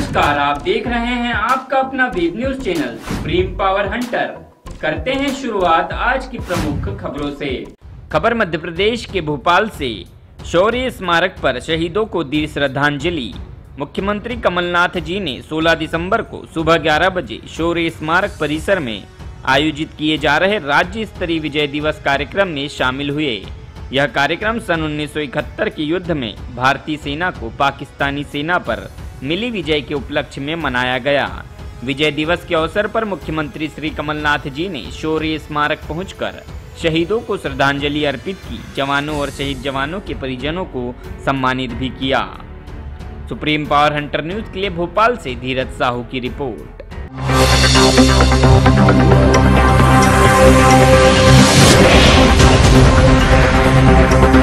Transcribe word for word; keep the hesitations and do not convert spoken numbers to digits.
नमस्कार, आप देख रहे हैं आपका अपना web news channel supreme power hunter. करते हैं शुरुआत आज की प्रमुख खबरों से। खबर मध्य प्रदेश के भोपाल से। शौर्य स्मारक पर शहीदों को दी श्रद्धांजलि। मुख्यमंत्री कमलनाथ जी ने सोलह दिसंबर को सुबह ग्यारह बजे शौर्य स्मारक परिसर में आयोजित किए जा रहे राज्य स्तरीय विजय दिवस कार्यक्रम में शामिल हुए। यह कार्यक्रम सन उन्नीस सौ इकहत्तर के युद्ध में भारतीय सेना को पाकिस्तानी सेना पर मिली विजय के उपलक्ष्य में मनाया गया। विजय दिवस के अवसर पर मुख्यमंत्री श्री कमलनाथ जी ने शौर्य स्मारक पहुंचकर शहीदों को श्रद्धांजलि अर्पित की। जवानों और शहीद जवानों के परिजनों को सम्मानित भी किया। सुप्रीम पावर हंटर न्यूज के लिए भोपाल से धीरज साहू की report. We'll be right back.